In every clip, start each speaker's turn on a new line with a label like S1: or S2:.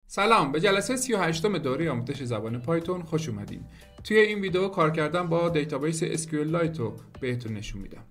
S1: سلام، به جلسه 38م دوره آموزش زبان پایتون خوش اومدین. توی این ویدیو کار کردن با دیتابیس SQLite رو بهتون نشون میدم.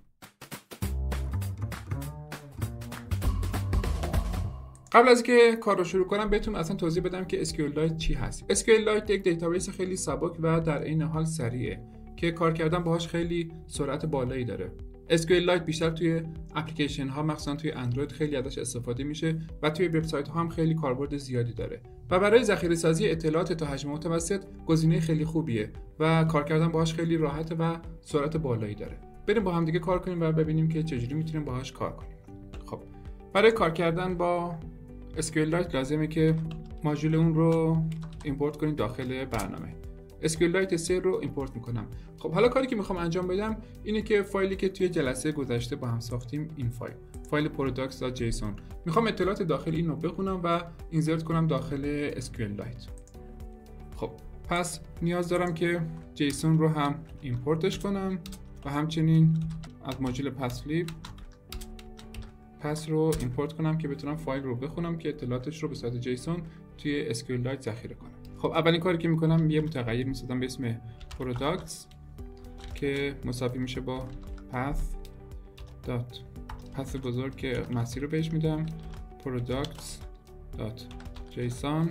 S1: قبل از اینکه کار رو شروع کنم بهتون اصلا توضیح بدم که SQLite چی هست. SQLite یک دیتابیس خیلی سبک و در عین حال سریعه که کار کردن باهاش خیلی سرعت بالایی داره. SQLite بیشتر توی اپلیکیشن ها مخصوصا توی اندروید خیلی ازش استفاده میشه و توی وبسایت ها هم خیلی کاربرد زیادی داره و برای ذخیره سازی اطلاعات تا حجم متوسط گزینه خیلی خوبیه و کار کردن باهاش خیلی راحته و سرعت بالایی داره. بریم با هم دیگه کار کنیم و ببینیم که چجوری میتونیم باهاش کار کنیم. خب برای کار کردن با SQLite لازمه که ماژول اون رو ایمپورت کنید داخل برنامه. SQLite 3 رو ایمپورت میکنم. خب حالا کاری که میخوام انجام بدم اینه که فایلی که توی جلسه گذشته با هم ساختیم، این فایل products.json، میخوام اطلاعات داخل این رو بخونم و اینسرت کنم داخل SQLite. خب پس نیاز دارم که جیسون رو هم ایمپورتش کنم و همچنین از ماژول پس رو ایمپورت کنم که بتونم فایل رو بخونم که اطلاعاتش رو به صورت جیسون توی SQLite ذخیره کنم. خب اولین کاری که میکنم یه متغیر میسازم به اسم products که مساوی میشه با path بزرگ که مسیر رو بهش میدم products.json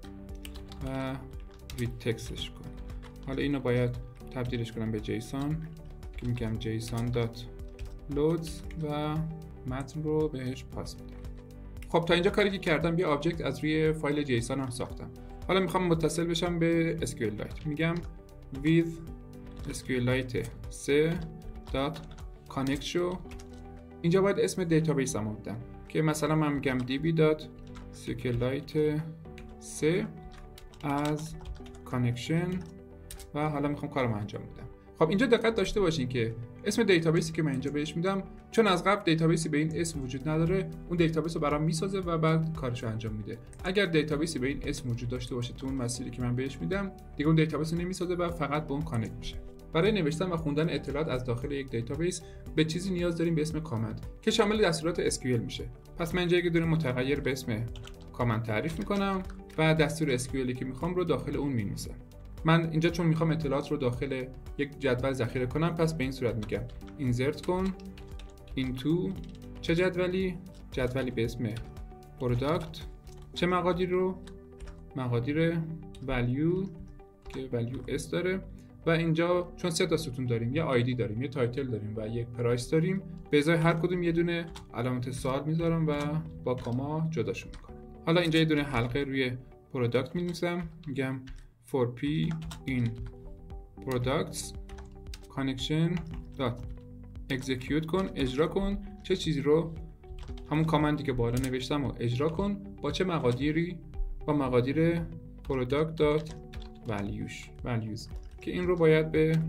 S1: و read textش کنم. حالا اینو باید تبدیلش کنم به جیسون که میگم json.loads و متن رو بهش پاس میدم. خب تا اینجا کاری که کردم یه آبجکت از روی فایل جیسون هم ساختم. حالا میخوام متصل بشم به SQLite. میگم with SQLite 3.connect شو. اینجا باید اسم دیتابیس هم بدم که مثلا من میگم db.sqlite 3 از connection و حالا میخوام کارم انجام بدم. خب اینجا دقت داشته باشین که اسم دیتابیسی که من اینجا بهش میدم چون از قبل دیتابیسی به این اسم وجود نداره، اون دیتابیس رو برام میسازه و بعد کارش رو انجام میده. اگر دیتابیسی به این اسم وجود داشته باشه تو اون مسیری که من بهش میدم، دیگه اون دیتابیس رو نمیسازه و فقط به اون کانکت میشه. برای نوشتن و خوندن اطلاعات از داخل یک دیتابیس به چیزی نیاز داریم به اسم کامند که شامل دستورات SQL میشه. پس من اینجا یک دونه متغیر به اسم کامند تعریف میکنم و دستور SQLی که میخوام رو داخل اون مینویسم. من اینجا چون میخوام اطلاعات رو داخل یک جدول ذخیره کنم، پس به این صورت میگم insert کن into چه جدولی به اسم product، چه مقادیر رو؟ مقادیر value که value s داره و اینجا چون 3 تا ستون داریم، یه آیدی داریم، یه تایتل داریم و یک پرایس داریم، به ازای هر کدوم یه دونه علامت سوال میذارم و با کاما جداشون میکنم. حالا اینجا یه دونه حلقه روی product مینویسم، میگم for p in products connection dot execute کن، اجرا کن چه چیزی رو؟ همون کامندی که بالا نوشتم رو اجرا کن با چه مقادیری؟ با مقادیر product dot values که این رو باید به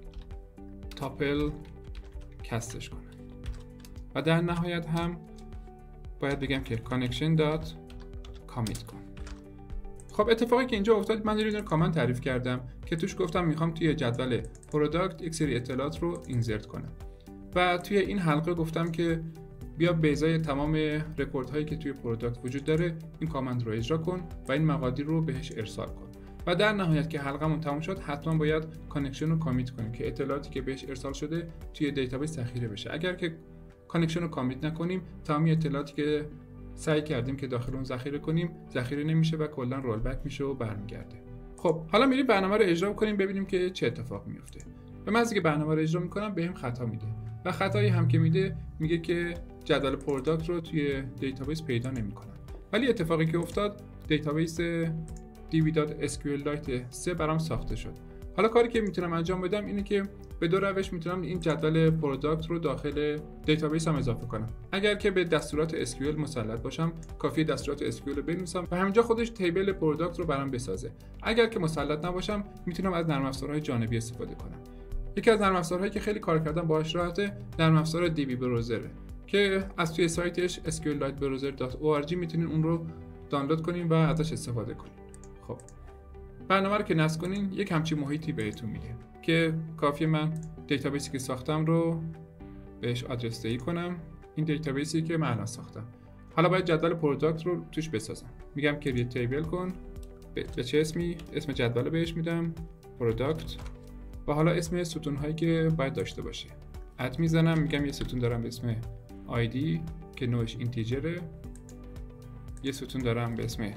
S1: تاپل کستش کنم و در نهایت هم باید بگم که connection dot commit کن. خب اتفاقی که اینجا افتاد، من یه دونه کامند تعریف کردم که توش گفتم میخوام توی جدول پروداکت یک سری اطلاعات رو اینسرت کنم و توی این حلقه گفتم که بیا به ازای تمام رکورد هایی که توی پروداکت وجود داره این کامند رو اجرا کن و این مقادیر رو بهش ارسال کن و در نهایت که حلقمون تموم شد حتما باید کانکشن رو کامیت کنیم که اطلاعاتی که بهش ارسال شده توی دیتابیس ذخیره بشه. اگر که کانکشن رو کامیت نکنیم، تمام اطلاعاتی که سعی کردیم که داخل اون ذخیره کنیم ذخیره نمیشه و کلا رول بک میشه و برمیگرده. خب حالا میریم برنامه رو اجرا کنیم ببینیم که چه اتفاقی میفته. به محضی که برنامه رو اجرا میکنم بهم خطا میده و خطایی هم که میگه که جدول پروداکت رو توی دیتابیس پیدا نمیکنم. ولی اتفاقی که افتاد، دیتابیس db.sqlite 3 برام ساخته شد. حالا کاری که میتونم انجام بدم اینه که به دو روش میتونم این جدول پروداکت رو داخل دیتابیس هم اضافه کنم. اگر که به دستورات SQL مسلط باشم، کافیه دستورات SQL رو بنویسم و همینجا خودش تیبل پروداکت رو برام بسازه. اگر که مسلط نباشم، میتونم از نرم افزارهای جانبی استفاده کنم. یکی از نرم افزارهایی که خیلی کار کردن باهاش راحته، نرم افزار DB براوزره که از توی سایتش sqlitebrowser.org میتونین اون رو دانلود کنین و ازش استفاده کنین. خب برنامه رو که نصب کنین یک همچین محیطی بهتون میده که کافیه من دیتابیسی که ساختم رو بهش آدرس دهی کنم، این دیتابیسی که من الان ساختم. حالا باید جدول پروداکت رو توش بسازم. میگم کریت تیبل کن، به چه اسمی؟ اسم جدول بهش میدم پروداکت و حالا اسم ستون هایی که باید داشته باشه. اد میزنم، میگم یه ستون دارم به اسم ID که نوعش اینتیجره، یه ستون دارم به اسم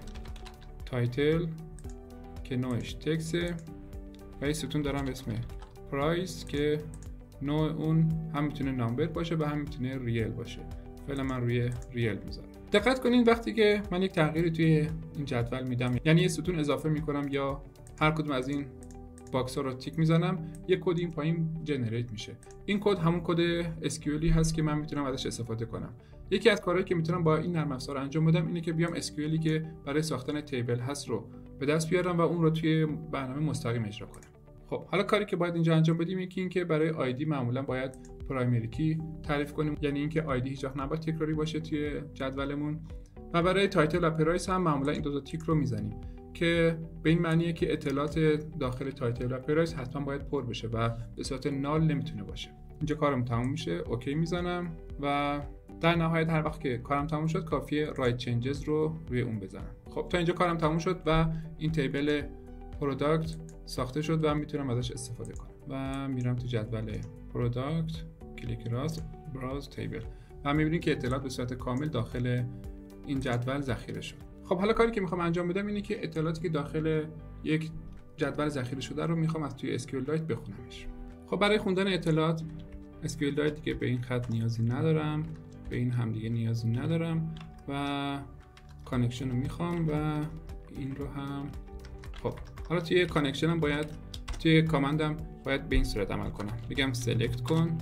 S1: تایتل که نوعش تکسته و یه ستون دارم به اسم پرایس که نوع اون هم میتونه نامبر باشه و هم میتونه ریل باشه. فعلا من روی ریل میذارم. دقت کنین وقتی که من یک تغییری توی این جدول میدم، یعنی یه ستون اضافه میکنم یا هر کدوم از این باکس ها رو تیک میزنم، یک کد این پایین جنریت میشه. این کد همون کد SQL هست که من میتونم ازش استفاده کنم. یکی از کارهایی که میتونم با این نرم افزار انجام بدم اینه که بیام SQLی که برای ساختن تیبل هست رو به دست بیارم و اون رو توی برنامه مستقیم اجرا کنم. خب حالا کاری که باید اینجا انجام بدیم یکی این که برای آیدی معمولا باید پرایمری کی تعریف کنیم، یعنی اینکه آیدی هیچ وقت نباید تکراری باشه توی جدولمون، و برای تایتل و پرایس هم معمولا این دو تا تیک رو میزنیم که به این معنیه که اطلاعات داخل تایتل و پرایس حتما باید پر بشه و به صورت نال نمیتونه باشه. اینجا کارم تموم میشه، اوکی میزنم و در نهایت هر وقت که کارم تموم شد کافیه رایت چنجز رو روی اون بزنم. خب تا اینجا کارم تموم شد و این تیبل پروداکت ساخته شد و میتونم ازش استفاده کنم و میرم تو جدول پروداکت، کلیک راست، براوز تیبل و میبینید که اطلاعات به صورت کامل داخل این جدول ذخیره شد. خب حالا کاری که میخوام انجام بدم اینه که اطلاعاتی که داخل یک جدول ذخیره شده رو میخوام از توی SQLite بخونمش. خب برای خوندن اطلاعات SQLite دیگه به این خط نیازی ندارم، به این هم دیگه نیازی ندارم و کانکشن رو میخوام و این رو هم. خب حالا توی کانکشن هم باید توی کامندم باید به این صورت عمل کنم، بگم سلکت کن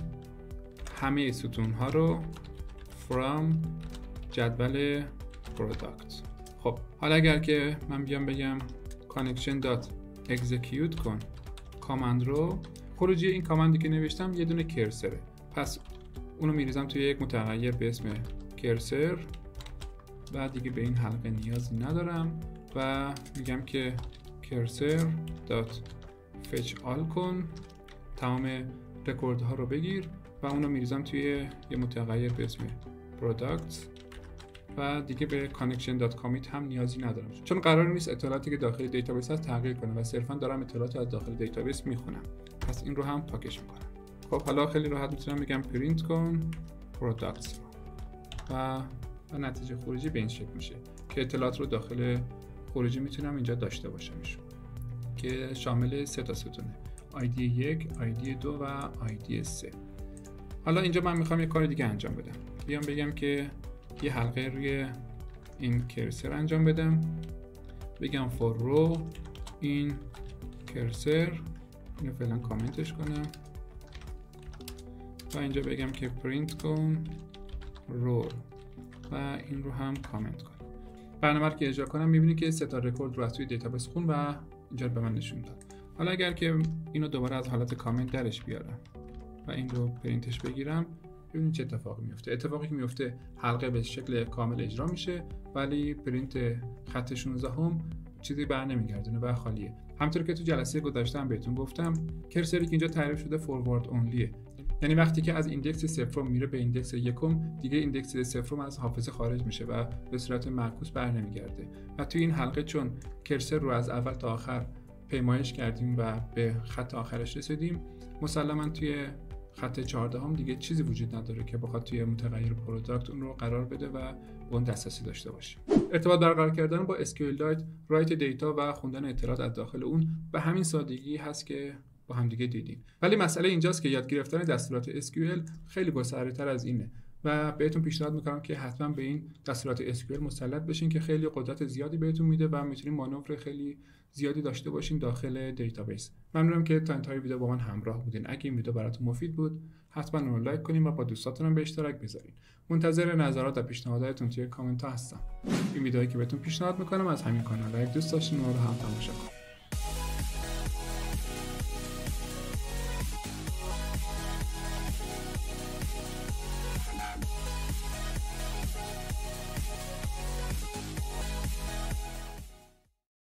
S1: همه ستون ها رو from جدول پروداکت. خب حالا اگر که من بیام بگم connection.execute کن کامند رو، خروجی این کامندی که نوشتم یه دونه کرسره، پس اونو میریزم توی یک متغیر به اسم کرسر و دیگه به این حلقه نیازی ندارم و میگم که cursor.fetch all کن تمام رکورد ها رو بگیر و اونو میریزم توی یه متغیر به اسم products و دیگه به connection.commit هم نیازی ندارم چون قرار نیست اطلاعاتی که داخل دیتابیس هست تغییر کنه و صرفا دارم اطلاعات از داخل دیتابیس میخونم، پس این رو هم پاکش میکنم. خب حالا خیلی راحت میتونم بگم پرینت کن products و نتیجه خروجی به این شکل میشه که اطلاعات رو داخل خروجی میتونم اینجا داشته باشمش که شامل 3 تا ستونه، ID 1, ID 2 و ID 3. حالا اینجا من میخوام یه کار دیگه انجام بدم، بیام بگم که یه حلقه روی این کرسر انجام بدم، بگم for row این کرسر، اینو فعلا کامنتش کنم و اینجا بگم که پرینت کن رو و این رو هم کامنت کن. برنامه رو که اجرا کنم میبینید که 3 تا رکورد رو از توی دیتابیس خون و اینجا به من نشون داد. حالا اگر که اینو دوباره از حالت کامنت درش بیارم و این رو پرینتش بگیرم، ببینید چه اتفاقی میفته. اتفاقی که میفته حلقه به شکل کامل اجرا میشه ولی پرینت خط 16 هم چیزی بر نمیگردونه و خالیه. همونطور که تو جلسه گذشته هم بهتون گفتم کرسری که اینجا تعریف شده فوروارد اونلیه، یعنی وقتی که از ایندکس 0 میره به ایندکس 1 دیگه ایندکس 0 از حافظه خارج میشه و به صورت معکوس بر نمیگرده. و توی این حلقه چون کرسر رو از اول تا آخر پیمایش کردیم و به خط آخرش رسیدیم، مسلما توی خط 14 هم دیگه چیزی وجود نداره که بخواد توی متغیر پروداکت اون رو قرار بده و به اون دسترسی داشته باشه. ارتباط برقرار کردن با SQLite، رایت دیتا و خوندن اطلاعات از داخل اون به همین سادگی هست که با هم دیگه دیدیم. ولی مسئله اینجاست که یاد گرفتن دستورات SQL خیلی گسترده‌تر از اینه و بهتون پیشنهاد میکنم که حتما به این دستورات SQL مسلط بشین که خیلی قدرت زیادی بهتون میده و میتونین مانور خیلی زیادی داشته باشین داخل دیتابیس. ممنونم که تا انتهای ویدیو با من همراه بودین. اگه این ویدیو براتون مفید بود حتما اون رو لایک کنین و با دوستاتون هم به اشتراک بذارین. منتظر نظرات و پیشنهاداتتون توی کامنت ها هستم. این ویدیویی که بهتون پیشنهاد میکنم از همین کانال، اگه دوست داشتین اون رو هم تماشا کنید.